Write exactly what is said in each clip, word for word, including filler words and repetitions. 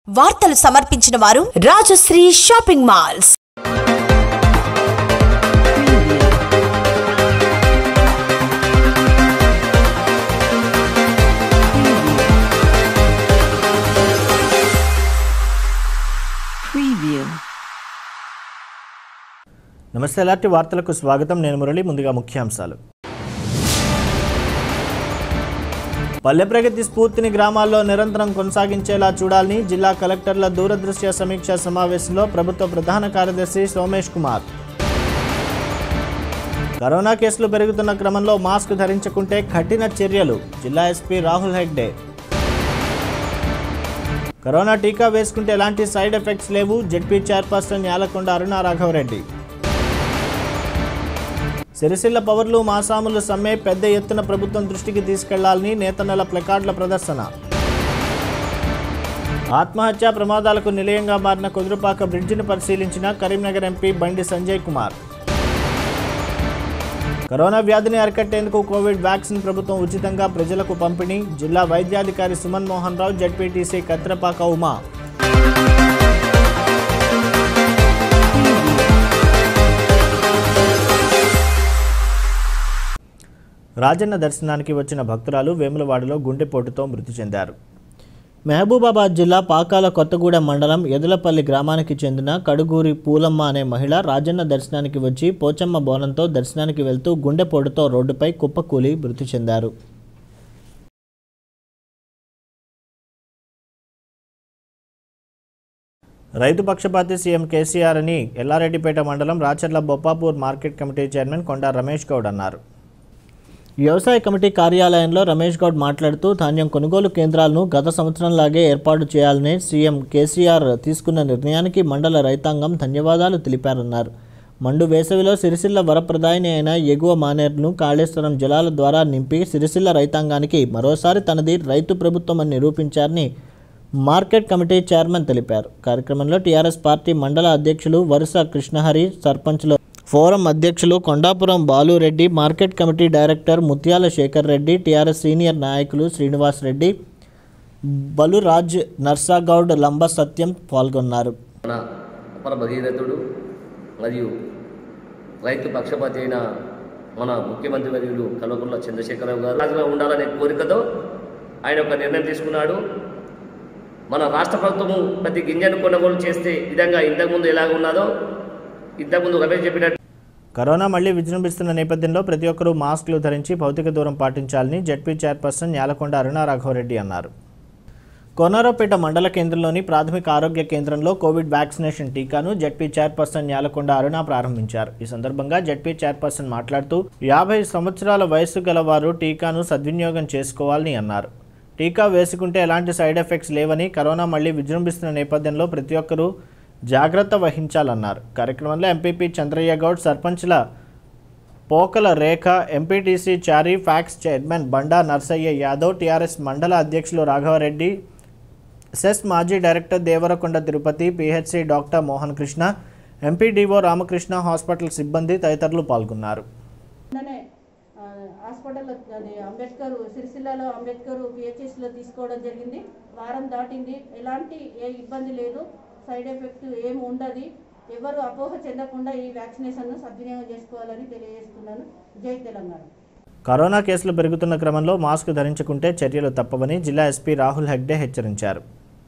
వార్తలు సమర్పించిన వారు రాజశ్రీ షాపింగ్ మాల్స్. నమస్తే, ఎలాంటి వార్తలకు స్వాగతం. నేను మురళి. ముందుగా ముఖ్యాంశాలు. పల్లె ప్రగతి స్ఫూర్తిని గ్రామాల్లో నిరంతరం కొనసాగించేలా చూడాలని జిల్లా కలెక్టర్ల దూరదృశ్య సమీక్షా సమావేశంలో ప్రభుత్వ ప్రధాన కార్యదర్శి సోమేష్ కుమార్. కరోనా కేసులు పెరుగుతున్న క్రమంలో మాస్క్ ధరించకుంటే కఠిన చర్యలు జిల్లా ఎస్పీ రాహుల్ హెగ్డే. కరోనా టీకా వేసుకుంటే ఎలాంటి సైడ్ ఎఫెక్ట్స్ లేవు జెడ్పీ చైర్పర్సన్ యాలకొండ అరుణ రాఘవరెడ్డి. సిరిసిల్ల పవర్లు మాసాములు సమ్మె పెద్ద ఎత్తున ప్రభుత్వం దృష్టికి తీసుకెళ్లాలని నేతన్నల ప్లకార్డుల ప్రదర్శన. ఆత్మహత్యా ప్రమాదాలకు నిలయంగా మారిన కుదురుపాక బ్రిడ్జిని పరిశీలించిన కరీంనగర్ ఎంపీ బండి సంజయ్ కుమార్. కరోనా వ్యాధిని అరికట్టేందుకు కోవిడ్ వ్యాక్సిన్ ప్రభుత్వం ఉచితంగా ప్రజలకు పంపిణీ జిల్లా వైద్యాధికారి సుమన్ మోహన్ రావు జెడ్పీటీసీ కత్రపాక ఉమా. రాజన్న దర్శనానికి వచ్చిన భక్తురాలు వేములవాడలో గుండెపోటుతో మృతి చెందారు. మహబూబాబాద్ జిల్లా పాకాల కొత్తగూడెం మండలం ఎదులపల్లి గ్రామానికి చెందిన కడుగూరి పూలమ్మ అనే మహిళ రాజన్న దర్శనానికి వచ్చి పోచమ్మ బోనంతో దర్శనానికి వెళ్తూ గుండెపోటుతో రోడ్డుపై కుప్పకూలి మృతి చెందారు. రైతు పక్షపాతి సీఎం కేసీఆర్ అని ఎల్లారెడ్డిపేట మండలం Racharla Boppapur market committee chairman Konda Ramesh Goud అన్నారు. వ్యవసాయ కమిటీ కార్యాలయంలో రమేష్ గౌడ్ మాట్లాడుతూ ధాన్యం కొనుగోలు కేంద్రాలను గత సంవత్సరంలాగే ఏర్పాటు చేయాలని సీఎం కేసీఆర్ తీసుకున్న నిర్ణయానికి మండల రైతాంగం ధన్యవాదాలు తెలిపారన్నారు. మండు వేసవిలో సిరిసిల్ల వరప్రదాయిని అయిన ఎగువ మానేరును కాళేశ్వరం జలాల ద్వారా నింపి సిరిసిల్ల రైతాంగానికి మరోసారి తనది రైతు ప్రభుత్వం అని నిరూపించారని మార్కెట్ కమిటీ చైర్మన్ తెలిపారు. కార్యక్రమంలో టీఆర్ఎస్ పార్టీ మండల అధ్యక్షులు వరుస కృష్ణహరి, సర్పంచ్లు ఫోరం అధ్యక్షులు Kondapuram Balureddy, market committee director Mutyala Shekar Reddy, TRS senior నాయకులు శ్రీనివాస్ రెడ్డి, బలురాజ్, నర్సాగౌడ్, లంబ సత్యం పాల్గొన్నారు. మన అపర భగీరథుడు మరియు రైతు పక్షపాతి అయిన మన ముఖ్యమంత్రి వర్యులు కల్వకుంట్ల చంద్రశేఖరరావు గారు రాజుగా ఉండాలనే కోరికతో ఆయన ఒక నిర్ణయం తీసుకున్నాడు. మన రాష్ట్ర ప్రభుత్వము ప్రతి గింజను కొనుగోలు చేస్తే విధంగా ఇంతకుముందు ఎలాగ ఉన్నదో ఇంతకుముందు రమేష్ చెప్పినట్టు కరోనా మళ్లీ విజృంభిస్తున్న నేపథ్యంలో ప్రతి ఒక్కరూ మాస్కులు ధరించి భౌతిక దూరం పాటించాలని జెడ్పీ చైర్పర్సన్ యాలకొండ అరుణ రాఘవరెడ్డి అన్నారు. కోనరావుపేట మండల కేంద్రంలోని ప్రాథమిక ఆరోగ్య కేంద్రంలో కోవిడ్ వ్యాక్సినేషన్ టీకాను జెడ్పీ చైర్పర్సన్ యాలకొండ అరుణ ప్రారంభించారు. ఈ సందర్భంగా జెడ్పీ చైర్పర్సన్ మాట్లాడుతూ యాభై సంవత్సరాల వయసు గల వారు టీకాను సద్వినియోగం చేసుకోవాలని అన్నారు. టీకా వేసుకుంటే ఎలాంటి సైడ్ ఎఫెక్ట్స్ లేవని, కరోనా మళ్లీ విజృంభిస్తున్న నేపథ్యంలో ప్రతి ఒక్కరూ జాగ్రత్త వహించాలన్నారు. కార్యక్రమంలో ఎంపీపీ చంద్రయ్య గౌడ్, సర్పంచ్ల Pokala Rekha, MPTC Chari, PACS chairman Banda Narsaiah Yadav, TRS మండల అధ్యక్షులు రాఘవరెడ్డి, సెస్ మాజీ డైరెక్టర్ Devarakonda Tirupati, PHC doctor Mohan Krishna, MPDO Ramakrishna, hospital సిబ్బంది తదితరులు పాల్గొన్నారు. హాస్పిటల్ అది అంబేద్కర్ సిరిసిల్లలో అంబేద్కర్ పిహెచ్ఎస్లో తీసుకోవడం జరిగింది. వారం దాటింది, ఎలాంటి ఏ ఇబ్బంది లేదు, సైడ్ ఎఫెక్ట్ ఏమి ఉండదు. ఎవరు అపోహ చెందకుండా ఈ వ్యాక్సినేషన్ను సద్వినియోగం చేసుకోవాలని తెలియజేస్తున్నాను. జై తెలంగాణ. కరోనా కేసులు పెరుగుతున్న క్రమంలో మాస్క్ ధరించకుంటే చర్యలు తప్పవని జిల్లా ఎస్పీ రాహుల్ హెగ్డే హెచ్చరించారు.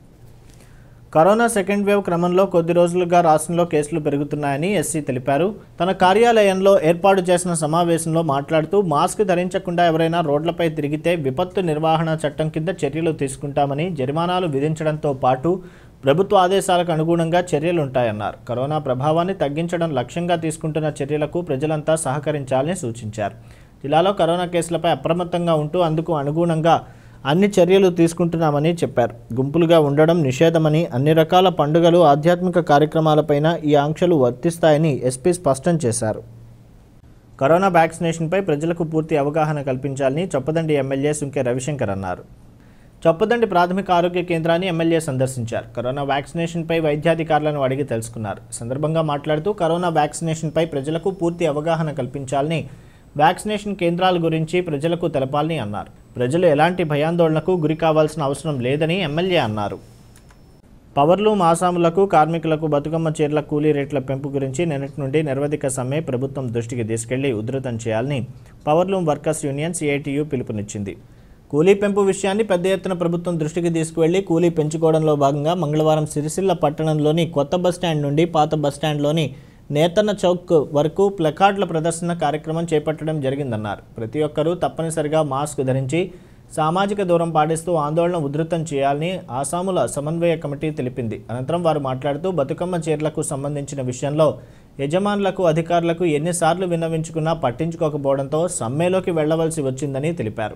కరోనా సెకండ్ వేవ్ క్రమంలో కొద్ది రోజులుగా రాష్ట్రంలో కేసులు పెరుగుతున్నాయని ఎస్సీ తెలిపారు. తన కార్యాలయంలో ఏర్పాటు చేసిన సమావేశంలో మాట్లాడుతూ మాస్క్ ధరించకుండా ఎవరైనా రోడ్లపై తిరిగితే విపత్తు నిర్వహణ చట్టం కింద చర్యలు తీసుకుంటామని, జరిమానాలు విధించడంతో పాటు ప్రభుత్వ ఆదేశాలకు అనుగుణంగా చర్యలుంటాయన్నారు. కరోనా ప్రభావాన్ని తగ్గించడం లక్ష్యంగా తీసుకుంటున్న చర్యలకు ప్రజలంతా సహకరించాలని సూచించారు. జిల్లాలో కరోనా కేసులపై అప్రమత్తంగా ఉంటూ అందుకు అనుగుణంగా అన్ని చర్యలు తీసుకుంటున్నామని చెప్పారు. గుంపులుగా ఉండడం నిషేధమని, అన్ని రకాల పండుగలు, ఆధ్యాత్మిక కార్యక్రమాలపైన ఈ ఆంక్షలు వర్తిస్తాయని ఎస్పీ స్పష్టం చేశారు. కరోనా వ్యాక్సినేషన్పై ప్రజలకు పూర్తి అవగాహన కల్పించాలని చొప్పదండి ఎమ్మెల్యే సుంకె రవిశంకర్ అన్నారు. చొప్పదండి ప్రాథమిక ఆరోగ్య కేంద్రాన్ని ఎమ్మెల్యే సందర్శించారు. కరోనా వ్యాక్సినేషన్పై వైద్యాధికారులను అడిగి తెలుసుకున్నారు. సందర్భంగా మాట్లాడుతూ కరోనా వ్యాక్సినేషన్పై ప్రజలకు పూర్తి అవగాహన కల్పించాలని, వ్యాక్సినేషన్ కేంద్రాల గురించి ప్రజలకు తెలపాలని అన్నారు. ప్రజలు ఎలాంటి భయాందోళనకు గురి కావాల్సిన అవసరం లేదని ఎమ్మెల్యే అన్నారు. పవర్లూమ్ ఆసాములకు కార్మికులకు బతుకమ్మ చీరల కూలీ రేట్ల పెంపు గురించి నిన్నటి నుండి నిరవధిక సమ్మె ప్రభుత్వం దృష్టికి తీసుకెళ్లి ఉధృతం చేయాలని పవర్లూమ్ వర్కర్స్ యూనియన్ సిఐటియు పిలుపునిచ్చింది. కూలీ పెంపు విషయాన్ని పెద్ద ఎత్తున ప్రభుత్వం దృష్టికి తీసుకువెళ్లి కూలీ పెంచుకోవడంలో భాగంగా మంగళవారం సిరిసిల్ల పట్టణంలోని కొత్త బస్టాండ్ నుండి పాత బస్టాండ్లోని నేతన్న చౌక్ వరకు ప్లకార్డుల ప్రదర్శన కార్యక్రమం చేపట్టడం జరిగిందన్నారు. ప్రతి ఒక్కరూ తప్పనిసరిగా మాస్క్ ధరించి సామాజిక దూరం పాటిస్తూ ఆందోళన ఉధృతం చేయాలని ఆసాముల సమన్వయ కమిటీ తెలిపింది. అనంతరం వారు మాట్లాడుతూ బతుకమ్మ చీరలకు సంబంధించిన విషయంలో యజమానులకు అధికారులకు ఎన్నిసార్లు విన్నవించుకున్నా పట్టించుకోకపోవడంతో సమ్మెలోకి వెళ్లవలసి వచ్చిందని తెలిపారు.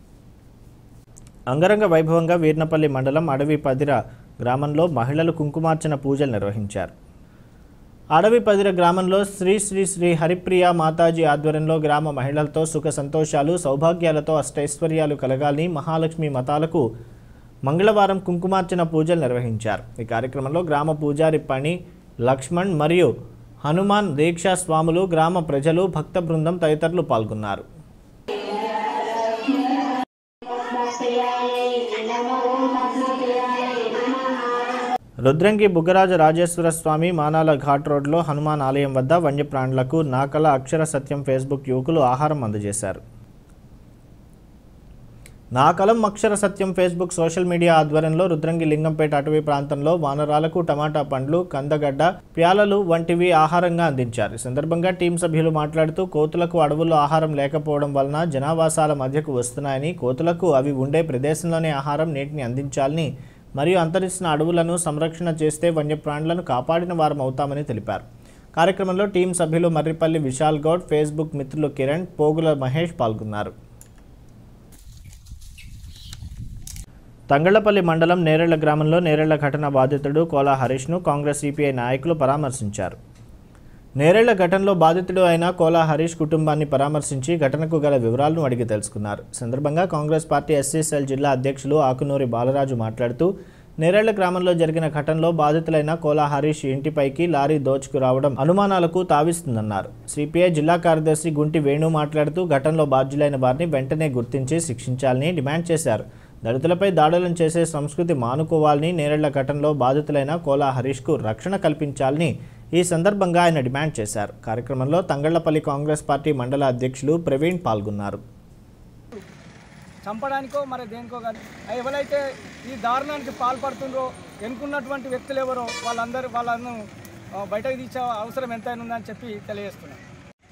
అంగరంగ వైభవంగా వీర్నపల్లి మండలం అడవి పదిర గ్రామంలో మహిళలు కుంకుమార్చన పూజలు నిర్వహించారు. అడవి పదిర గ్రామంలో శ్రీ శ్రీ శ్రీ హరిప్రియ మాతాజీ ఆధ్వర్యంలో గ్రామ మహిళలతో సుఖ సంతోషాలు సౌభాగ్యాలతో అష్టైశ్వర్యాలు కలగాలని మహాలక్ష్మి మతాలకు మంగళవారం కుంకుమార్చన పూజలు నిర్వహించారు. ఈ కార్యక్రమంలో గ్రామ పూజారి పణి లక్ష్మణ్ మరియు హనుమాన్ దీక్షా స్వాములు, గ్రామ ప్రజలు, భక్త బృందం తదితరులు పాల్గొన్నారు. రుద్రంగి బుగ్గరాజ రాజేశ్వర స్వామి మానాల ఘాట్ రోడ్లో హనుమాన్ ఆలయం వద్ద వన్యప్రాణులకు నాకల అక్షర సత్యం ఫేస్బుక్ యువకులు ఆహారం అందజేశారు. నాకలం Akshara Satyam Facebook social media ఆధ్వర్యంలో రుద్రంగి లింగంపేట అటవీ ప్రాంతంలో వానరాలకు టమాటా పండ్లు, కందగడ్డ, ప్యాలలు వంటివి ఆహారంగా అందించారు. ఈ సందర్భంగా టీం సభ్యులు మాట్లాడుతూ కోతులకు అడవుల్లో ఆహారం లేకపోవడం వలన జనావాసాల మధ్యకు వస్తున్నాయని, కోతులకు అవి ఉండే ప్రదేశంలోనే ఆహారం, నీటిని అందించాలని మరియు అంతరిస్తున్న అడవులను సంరక్షణ చేస్తే వన్యప్రాణులను కాపాడిన వారం అవుతామని తెలిపారు. కార్యక్రమంలో టీం సభ్యులు మర్రిపల్లి విశాల్ గౌడ్, ఫేస్బుక్ మిత్రులు కిరణ్, పోగుల మహేష్ పాల్గొన్నారు. తంగళ్లపల్లి మండలం నేరేళ్ల గ్రామంలో నేరేళ్ల ఘటన బాధితుడు కోలా హరీష్ను కాంగ్రెస్ సిపిఐ నాయకులు పరామర్శించారు. నేరేళ్ల ఘటనలో బాధితుడు అయిన కోలా హరీష్ కుటుంబాన్ని పరామర్శించి ఘటనకు గల వివరాలను అడిగి తెలుసుకున్నారు. సందర్భంగా కాంగ్రెస్ పార్టీ ఎస్సీ సెల్ జిల్లా అధ్యక్షులు ఆకునూరి బాలరాజు మాట్లాడుతూ నేరేళ్ల గ్రామంలో జరిగిన ఘటనలో బాధితులైన కోలా హరీష్ ఇంటిపైకి లారీ దోచుకు రావడం అనుమానాలకు తావిస్తుందన్నారు. సిపిఐ జిల్లా కార్యదర్శి గుంటి వేణు మాట్లాడుతూ ఘటనలో బాధ్యులైన వారిని వెంటనే గుర్తించి శిక్షించాలని డిమాండ్ చేశారు. దళితులపై దాడులను చేసే సంస్కృతి మానుకోవాలని, నేరేళ్ల ఘటనలో బాధితులైన కోలా హరీష్కు రక్షణ కల్పించాలని ఈ సందర్భంగా ఆయన డిమాండ్ చేశారు. కార్యక్రమంలో తంగళ్లపల్లి కాంగ్రెస్ పార్టీ మండల అధ్యక్షులు ప్రవీణ్ పాల్గొన్నారు. చంపడానికో మరి దేనికో కానీ ఎవరైతే ఈ దారుణానికి పాల్పడుతుందో ఎన్నుకున్నటువంటి వ్యక్తులు ఎవరో వాళ్ళందరూ వాళ్ళను బయటకు తీసే అవసరం ఎంతైనా ఉందని చెప్పి తెలియజేస్తున్నారు.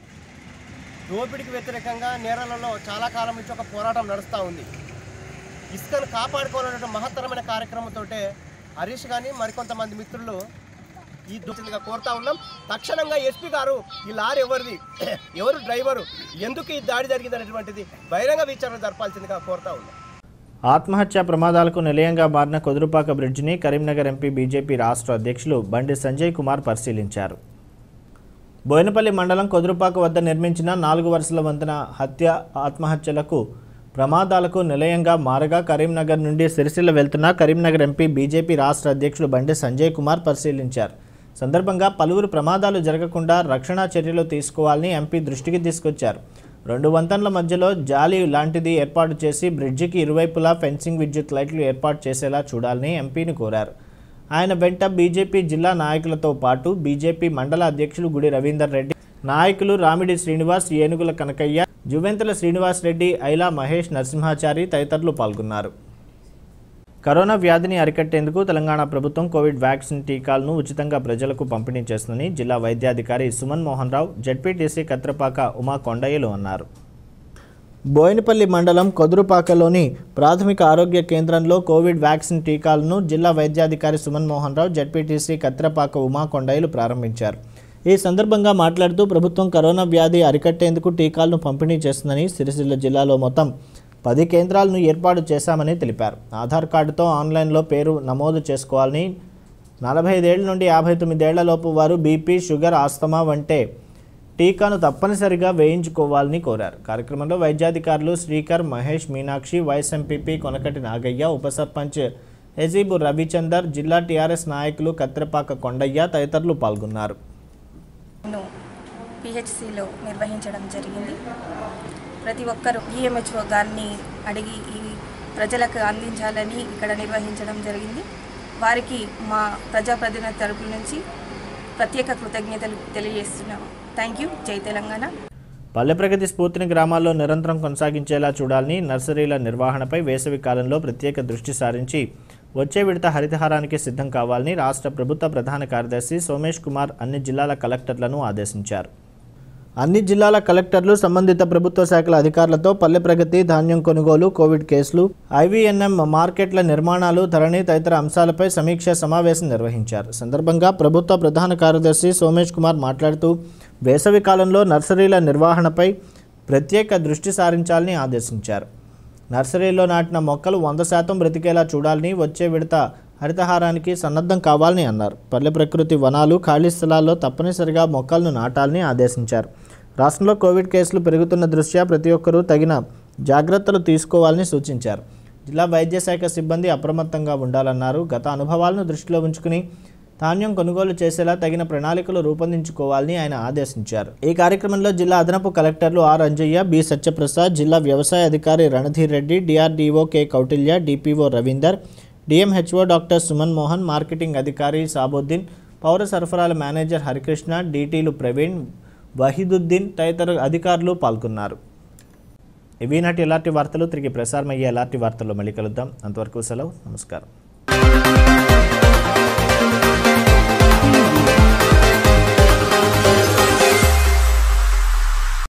దోపిడికి వ్యతిరేకంగా నేరాలలో చాలా కాలం నుంచి ఒక పోరాటం నడుస్తూ ఉంది. ఇసుకను కాపాడుకోవాలనే మహత్తరమైన కార్యక్రమంతో హరీష్ కానీ మరికొంతమంది మిత్రులు ఈ దోషులుగా కోరుతా ఉన్నాం. తక్షణంగా ఎస్పీ గారు ఈ లారీ ఎవరిది, ఎవరు డ్రైవరు, ఎందుకు ఈ దాడి జరిగింది అనేటువంటిది బహిరంగ విచారణ జరపాల్సిందిగా కోరుతా ఉన్నాం. ఆత్మహత్య ప్రమాదాలకు నిలయంగా మారిన కొదురుపాక బ్రిడ్జిని కరీంనగర్ ఎంపీ బీజేపీ రాష్ట్ర అధ్యక్షులు బండి సంజయ్ కుమార్ పరిశీలించారు. బోయినపల్లి మండలం కొదురుపాక వద్ద నిర్మించిన నాలుగు వరుసల వంతెన హత్య, ఆత్మహత్యలకు, ప్రమాదాలకు నిలయంగా మారగా కరీంనగర్ నుండి సిరిసిల్ల వెళ్తున్న కరీంనగర్ ఎంపీ బీజేపీ రాష్ట్ర అధ్యక్షులు బండి సంజయ్ కుమార్ పరిశీలించారు. సందర్భంగా పలువురు ప్రమాదాలు జరగకుండా రక్షణ చర్యలు తీసుకోవాలని ఎంపీ దృష్టికి తీసుకొచ్చారు. రెండు వంతెనల మధ్యలో జాలి లాంటిది ఏర్పాటు చేసి బ్రిడ్జికి ఇరువైపులా ఫెన్సింగ్, విద్యుత్ లైట్లు ఏర్పాటు చేసేలా చూడాలని ఎంపీని కోరారు. ఆయన వెంట బీజేపీ జిల్లా నాయకులతో పాటు బీజేపీ మండల అధ్యక్షులు గుడి రవీందర్ రెడ్డి, నాయకులు రామిడి శ్రీనివాస్, ఏనుగుల కనకయ్య, జువెంతుల శ్రీనివాస్ రెడ్డి, ఐలా మహేష్, నరసింహాచారి తదితరులు పాల్గొన్నారు. కరోనా వ్యాధిని అరికట్టేందుకు తెలంగాణ ప్రభుత్వం కోవిడ్ వ్యాక్సిన్ టీకాలను ఉచితంగా ప్రజలకు పంపిణీ చేస్తుందని జిల్లా వైద్యాధికారి సుమన్ మోహన్ రావు, జెడ్పీటీసీ కత్రపాక ఉమా కొండయ్యలు అన్నారు. బోయినపల్లి మండలం కొదురుపాకలోని ప్రాథమిక ఆరోగ్య కేంద్రంలో కోవిడ్ వ్యాక్సిన్ టీకాలను జిల్లా వైద్యాధికారి సుమన్ మోహన్ రావు, జెడ్పీటీసీ కత్రపాక ఉమా కొండయ్యలు ప్రారంభించారు. ఈ సందర్భంగా మాట్లాడుతూ ప్రభుత్వం కరోనా వ్యాధి అరికట్టేందుకు టీకాలను పంపిణీ చేస్తుందని, సిరిసిల్ల జిల్లాలో మొత్తం పది కేంద్రాలను ఏర్పాటు చేశామని తెలిపారు. ఆధార్ కార్డుతో ఆన్లైన్లో పేరు నమోదు చేసుకోవాలని, నలభై ఐదేళ్ల నుండి యాభై తొమ్మిదేళ్లలోపు వారు బీపీ, షుగర్, ఆస్తమా వంటి టీకాను తప్పనిసరిగా వేయించుకోవాలని కోరారు. కార్యక్రమంలో వైద్యాధికారులు శ్రీకర్, మహేష్, మీనాక్షి, వైస్ ఎంపీపీ కొనకటి నాగయ్య, ఉప సర్పంచ్ ఎజీబు రవిచందర్, జిల్లా టీఆర్ఎస్ నాయకులు కత్రపాక కొండయ్య తదితరులు పాల్గొన్నారు. పిహెచ్సిలో నిర్వహించడం జరిగింది. ప్రతి ఒక్కరూ ఈఎంహెచ్ఓ గారిని అడిగి ఈ ప్రజలకు అందించాలని ఇక్కడ నిర్వహించడం జరిగింది. వారికి మా ప్రజాప్రతినిధి తరపు నుంచి ప్రత్యేక కృతజ్ఞతలు తెలియజేస్తున్నాము. Thank you. జై తెలంగాణ. పల్లె ప్రగతి స్ఫూర్తిని గ్రామాల్లో నిరంతరం కొనసాగించేలా చూడాలని, నర్సరీల నిర్వహణపై వేసవి కాలంలో ప్రత్యేక దృష్టి సారించి వచ్చే విడత హరితహారానికి సిద్ధం కావాలని రాష్ట్ర ప్రభుత్వ ప్రధాన కార్యదర్శి సోమేష్ కుమార్ అన్ని జిల్లాల కలెక్టర్లను ఆదేశించారు. అన్ని జిల్లాల కలెక్టర్లు సంబంధిత ప్రభుత్వ శాఖల అధికారులతో పల్లె ప్రగతి, ధాన్యం కొనుగోలు, కోవిడ్ కేసులు, ఐవీఎన్ఎం మార్కెట్ల నిర్మాణాలు, ధరణి తదితర అంశాలపై సమీక్షా సమావేశం నిర్వహించారు. సందర్భంగా ప్రభుత్వ ప్రధాన కార్యదర్శి సోమేష్ కుమార్ మాట్లాడుతూ వేసవి కాలంలో నర్సరీల నిర్వహణపై ప్రత్యేక దృష్టి సారించాలని ఆదేశించారు. నర్సరీలో నాటిన మొక్కలు వంద శాతం బ్రతికేలా చూడాలని, వచ్చే విడత హరితహారానికి సన్నద్ధం కావాలని అన్నారు. పల్లె ప్రకృతి వనాలు, ఖాళీ స్థలాల్లో తప్పనిసరిగా మొక్కలను నాటాలని ఆదేశించారు. రాష్ట్రంలో కోవిడ్ కేసులు పెరుగుతున్న దృష్ట్యా ప్రతి ఒక్కరూ తగిన జాగ్రత్తలు తీసుకోవాలని సూచించారు. జిల్లా వైద్య శాఖ సిబ్బంది అప్రమత్తంగా ఉండాలన్నారు. గత అనుభవాలను దృష్టిలో ఉంచుకుని ధాన్యం కొనుగోలు చేసేలా తగిన ప్రణాళికలు రూపొందించుకోవాలని ఆయన ఆదేశించారు. ఈ కార్యక్రమంలో జిల్లా అదనపు కలెక్టర్లు ఆర్ అంజయ్య, బి సత్యప్రసాద్, జిల్లా వ్యవసాయ అధికారి Randhir Reddy, DRDO K Kautilya, DPO Ravinder, DMHO doctor Suman Mohan, marketing అధికారి సాబుద్దీన్, పౌర సరఫరాల మేనేజర్ హరికృష్ణ, డిటీలు ప్రవీణ్, వహీదుద్దీన్ తదితర అధికారులు పాల్గొన్నారు. ఇవి నాటి ఎలాంటి వార్తలు. తిరిగి ప్రసారమయ్యే ఎలాంటి వార్తల్లో మళ్ళీ కలుద్దాం. అంతవరకు సెలవు. నమస్కారం.